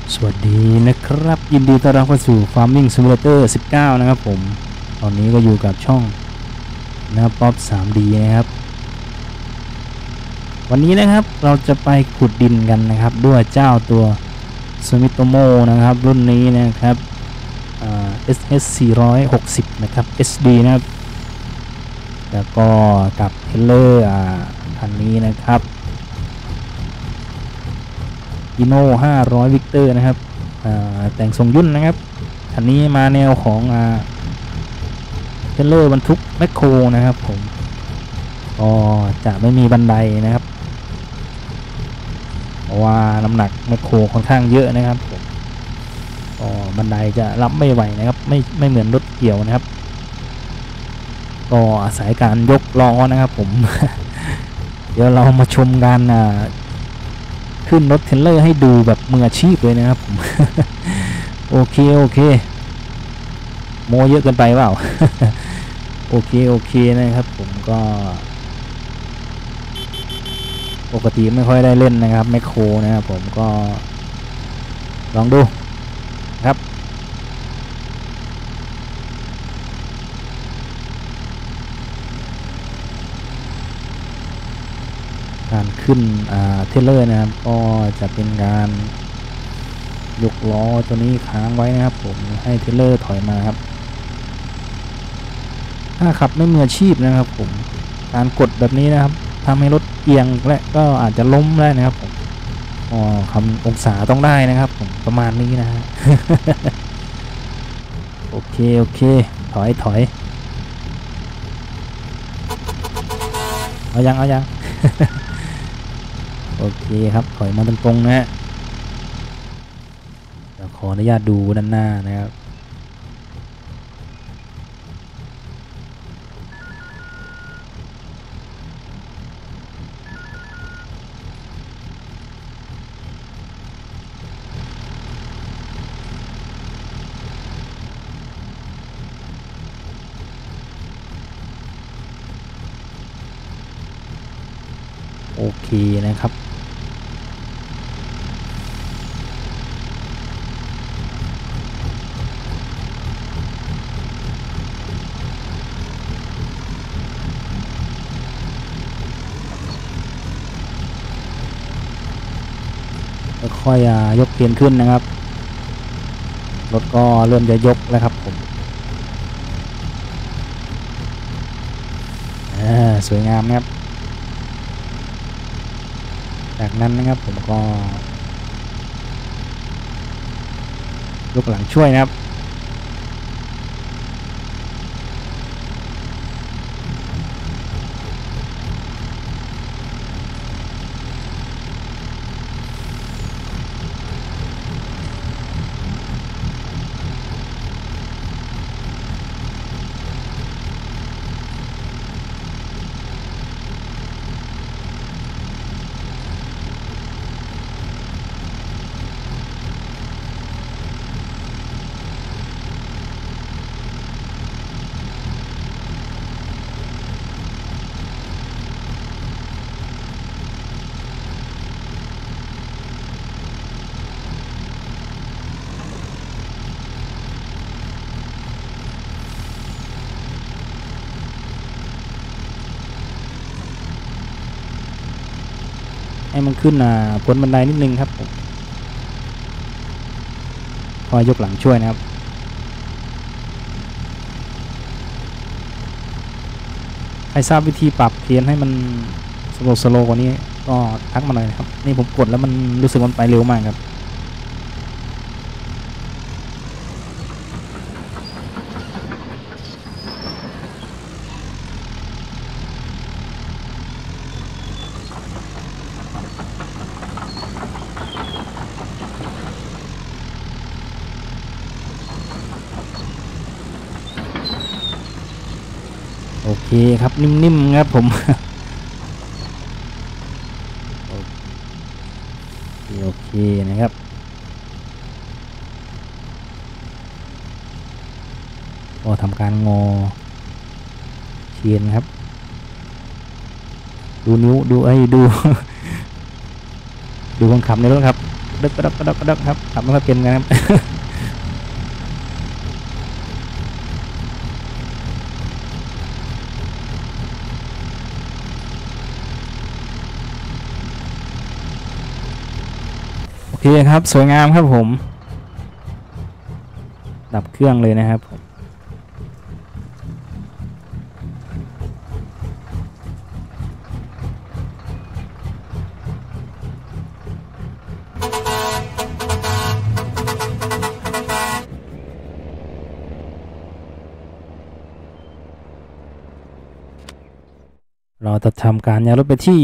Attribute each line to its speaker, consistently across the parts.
Speaker 1: สวัสดีนะครับยินดีต้อนรับเข้าสู่ Farming Simulator 19 นะครับผมตอนนี้ก็อยู่กับช่องนะป๊อป 3D นะครับวันนี้นะครับเราจะไปขุดดินกันนะครับด้วยเจ้าตัว Sumitomo นะครับรุ่นนี้นะครับSS 460นะครับ SD นะครับแล้วก็กับเทเลอร์คันนี้นะครับHino 500 Victor นะครับแต่งทรงยุ่นนะครับคันนี้มาแนวของเทเลอร์บรรทุกแมคโครนะครับผมก็จะไม่มีบันไดนะครับเพราะว่าน้ำหนักแมคโครค่อนข้างเยอะนะครับผมก็บันไดจะรับไม่ไหวนะครับไม่เหมือนรถเกี่ยวนะครับก็อาศัยการยกล้อนะครับผม เดี๋ยวเรามาชมการขึ้นรถเทรลเลอร์ให้ดูแบบมืออาชีพเลยนะครับผม โอเคโมเยอะเกินไปเปล่า โอเคนะครับผมก็ปกติไม่ค่อยได้เล่นนะครับแมคโครนะครับผมก็ลองดูครับการขึ้นเทรลเลอร์นะครับก็จะเป็นการยกล้อตัวนี้ค้างไว้นะครับผมให้เทรลเลอร์ถอยมาครับถ้าขับไม่มืออาชีพนะครับผมการกดแบบนี้นะครับทำให้รถเอียงและก็อาจจะล้มได้นะครับผมคำองศาต้องได้นะครับผมประมาณนี้นะฮะ โอเคถอยเอายัง โอเคครับถอยมาตรงๆนะฮะเดี๋ยวขออนุญาตดูด้านหน้านะครับโอเคนะครับค่อยยกเพียนขึ้นนะครับรถก็เริ่มจะยกแล้วครับผมสวยงามนะครับจากนั้นนะครับผมก็ยกหลังช่วยนะครับให้มันขึ้นพ้นบันไดนิดนึงครับผมพอยกหลังช่วยนะครับใครทราบวิธีปรับเพียนให้มันสโลว์กว่านี้ก็ทักมาหน่อยนะครับนี่ผมกดแล้วมันรู้สึกมันไปเร็วมากครับโอเคครับนิ่มๆครับผมโอเคนะครับก็ทำการงอเชียนครับดูนิ้วดู ดูคนขับในรถครับดึกกระดักกระดักกระดักครับขับไม่ค่อยเป็นกันครับ โอเคครับสวยงามครับผมดับเครื่องเลยนะครับผมเราจะทำการย้ายรถไปที่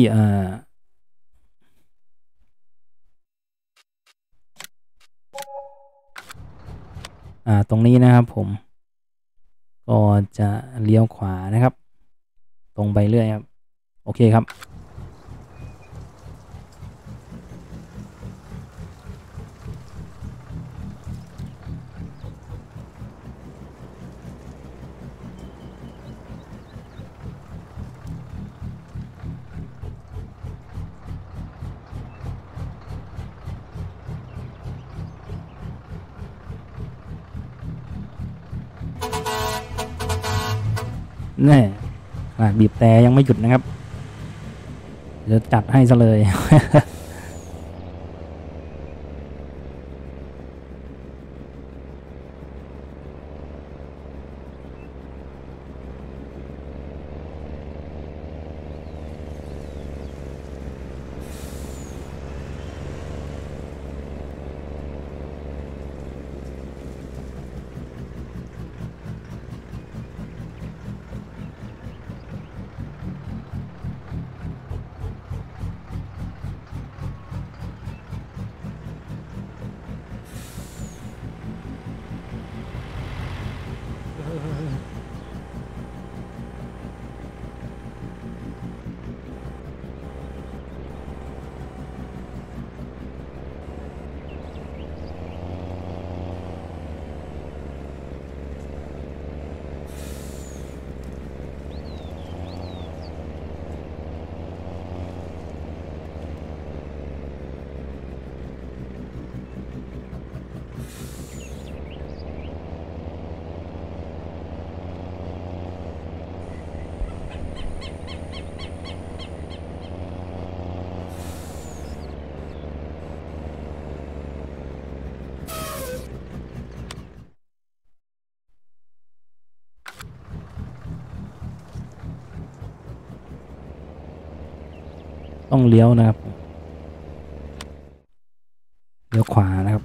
Speaker 1: ตรงนี้นะครับผมก็จะเลี้ยวขวานะครับตรงไปเรื่อยครับโอเคครับแน่บีบแต่ยังไม่หยุดนะครับเดี๋ยวจัดให้ซะเลย ต้องเลี้ยวนะครับเลี้ยวขวานะครับ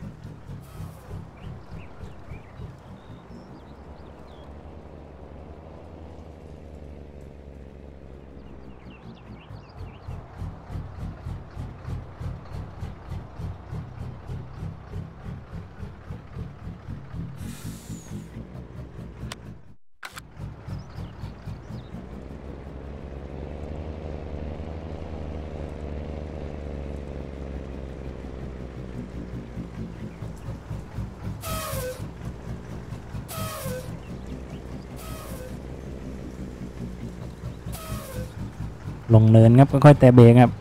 Speaker 1: ลงเนินครับค่อยๆแตะเบรกครับ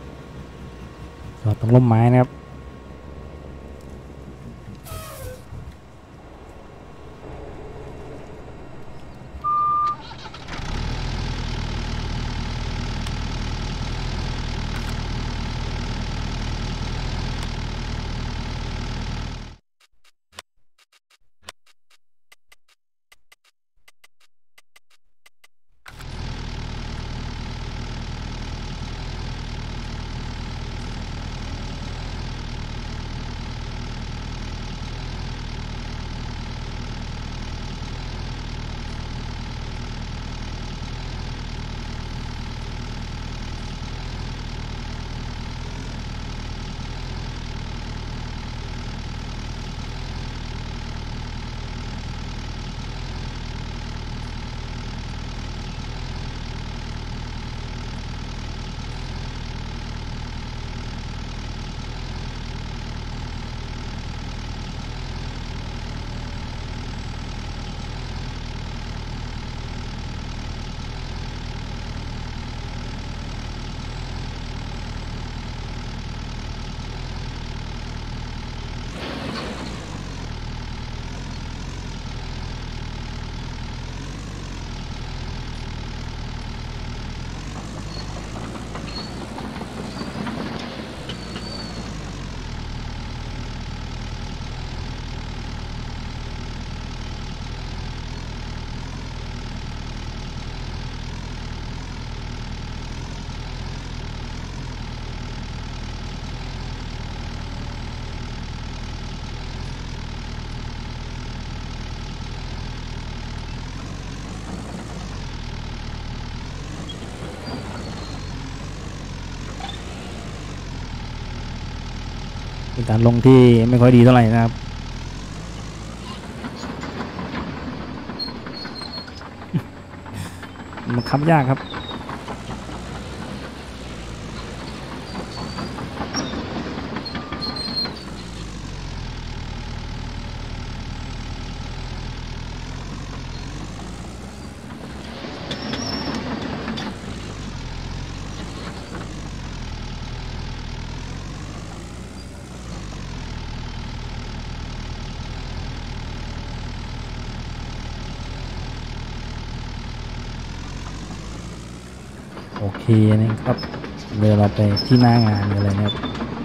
Speaker 1: จอดตรงร่มไม้นะครับการลงที่ไม่ค่อยดีเท่าไหร่นะครับมันขับยากครับโอเคนะครับเดี๋ยวเราไปที่หน้างานกันเลยนะครับ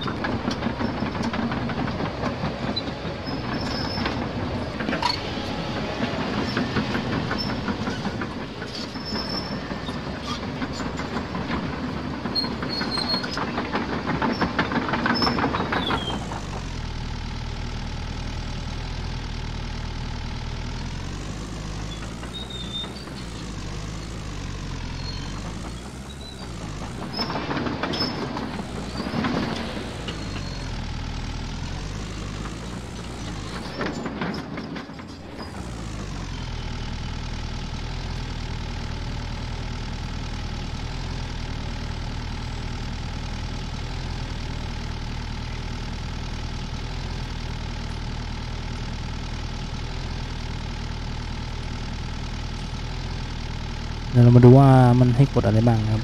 Speaker 1: เดี๋ยวเรามาดูว่ามันให้กดอะไรบ้างครับ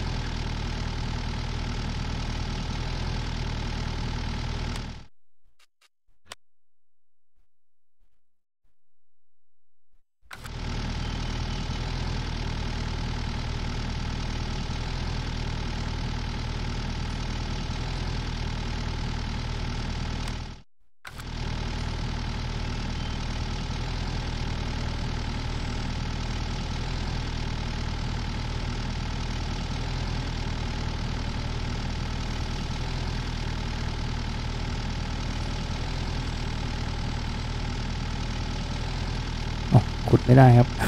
Speaker 1: ขุดไม่ได้ครับ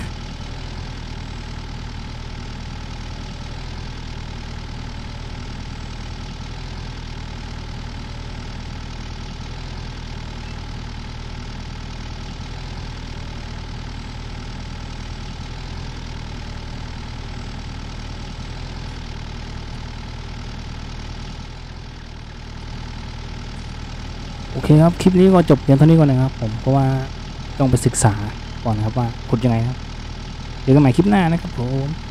Speaker 1: โอเคครับคลิปนี้ก็จบเพียงเท่านี้ก่อนนะครับผมเพราะว่าต้องไปศึกษาก่อนนะครับว่าขุดยังไงครับเจอกันใหม่คลิปหน้านะครับผม